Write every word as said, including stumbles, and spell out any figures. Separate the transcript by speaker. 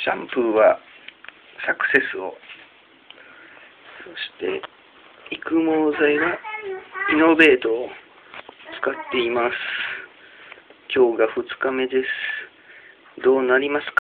Speaker 1: シャンプーはサクセスを、そして育毛剤はイノベートを使っています。今日がふつかめです。どうなりますか？